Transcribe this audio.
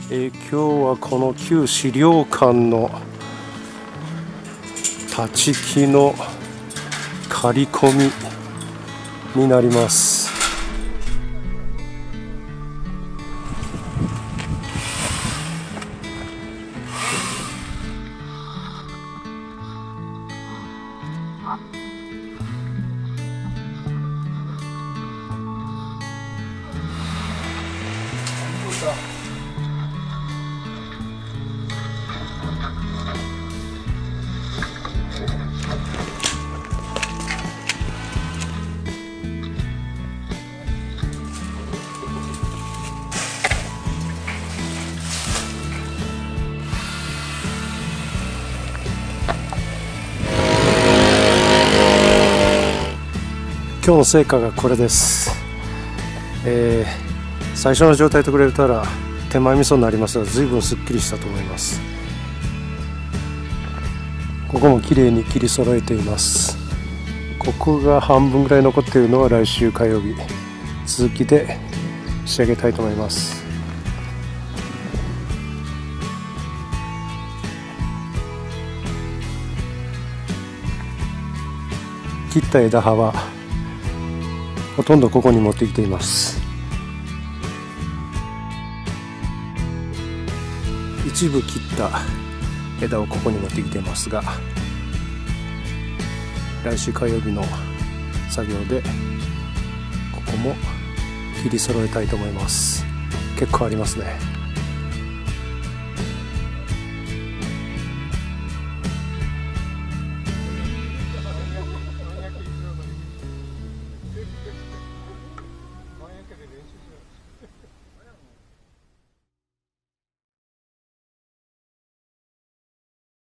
今日はこの旧資料館の立ち木の刈り込みになります。今日の成果がこれです。最初の状態と比べたら手前味噌になりますが、随分すっきりしたと思います。ここもきれいに切り揃えています。ここが半分ぐらい残っているのは来週火曜日、続きで仕上げたいと思います。切った枝葉はほとんどここに持ってきています。一部切った枝をここに持ってきていますが、来週火曜日の作業でここも切り揃えたいと思います。結構ありますね。